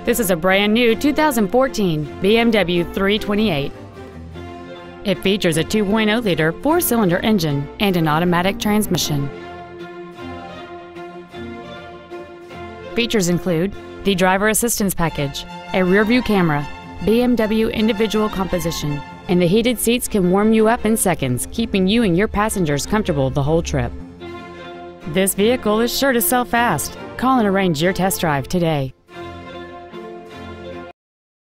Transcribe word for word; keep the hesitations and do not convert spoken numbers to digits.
This is a brand new two thousand fourteen B M W three twenty-eight. It features a two point oh liter four-cylinder engine and an automatic transmission. Features include the driver assistance package, a rear-view camera, B M W individual composition, and the heated seats can warm you up in seconds, keeping you and your passengers comfortable the whole trip. This vehicle is sure to sell fast. Call and arrange your test drive today.